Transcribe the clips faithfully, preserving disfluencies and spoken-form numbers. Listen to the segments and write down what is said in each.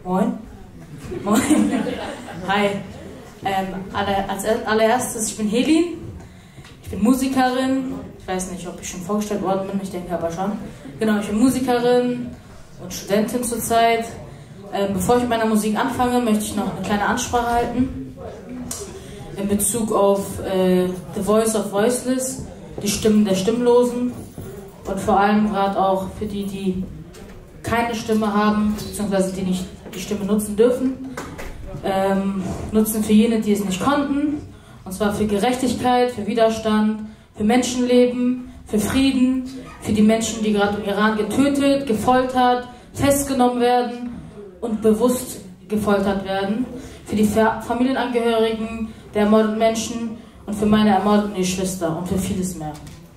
Moin. Moin. Hi. Ähm, aller, als allererstes, ich bin Helin. Ich bin Musikerin. Ich weiß nicht, ob ich schon vorgestellt worden bin, ich denke aber schon. Genau, ich bin Musikerin und Studentin zurzeit. Ähm, bevor ich mit meiner Musik anfange, möchte ich noch eine kleine Ansprache halten. In Bezug auf äh, The Voice of Voiceless, die Stimmen der Stimmlosen. Und vor allem gerade auch für die, die keine Stimme haben, beziehungsweise die nicht die Stimme nutzen dürfen. Ähm, nutzen für jene, die es nicht konnten. Und zwar für Gerechtigkeit, für Widerstand, für Menschenleben, für Frieden, für die Menschen, die gerade im Iran getötet, gefoltert, festgenommen werden und bewusst gefoltert werden. Für die Familienangehörigen der ermordeten Menschen und für meine ermordeten Geschwister und für vieles mehr.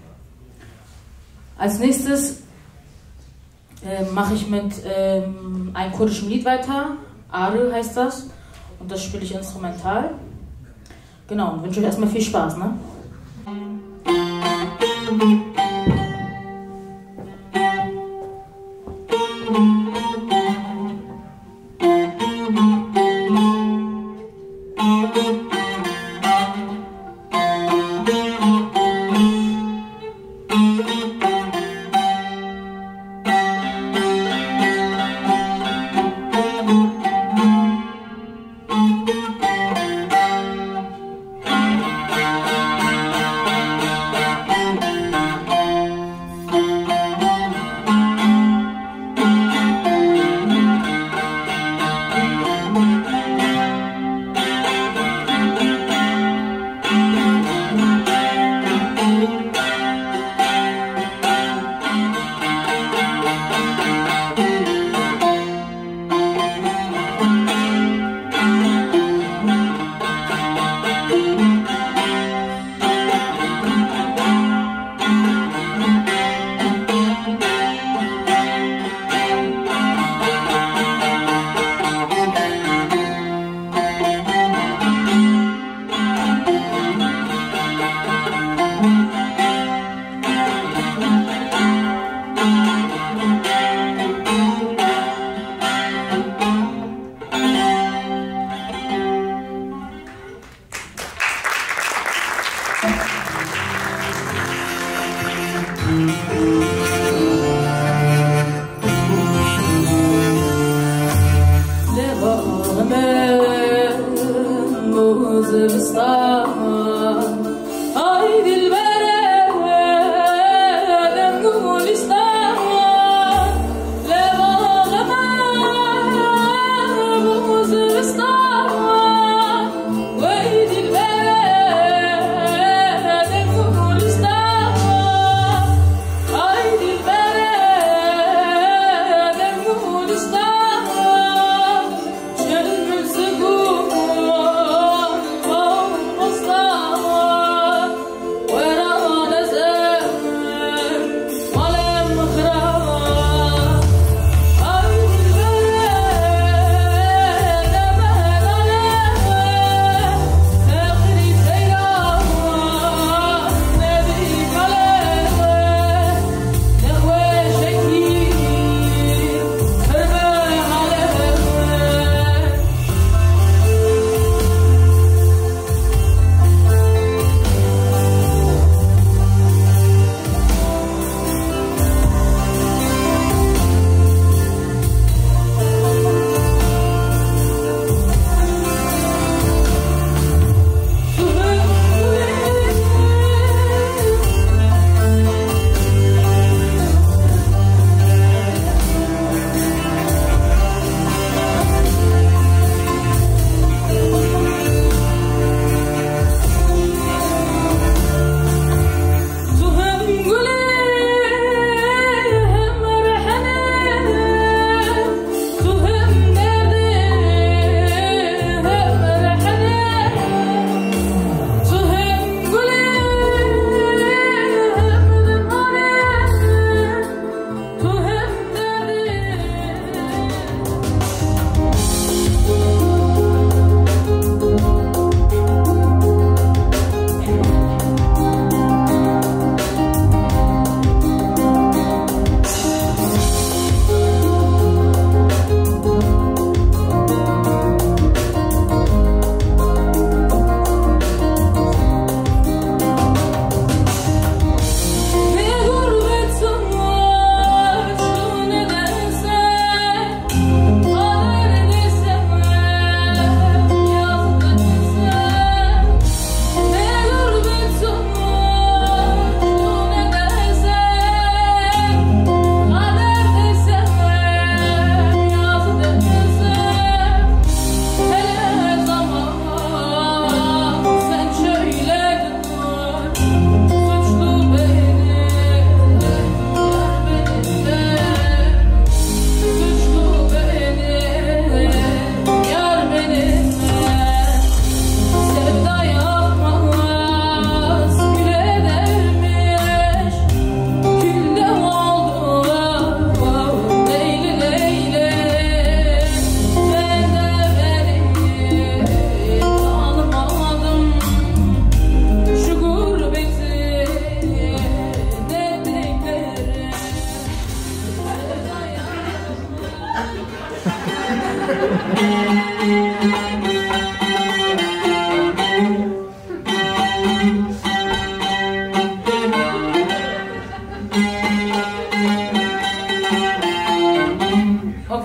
Als nächstes äh, mache ich mit ähm, einem kurdischen Lied weiter. Arı heißt das. Und das spiele ich instrumental. Genau, und wünsche euch erstmal viel Spaß, ne? Where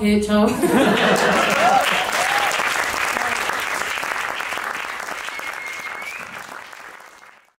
Okay, ciao.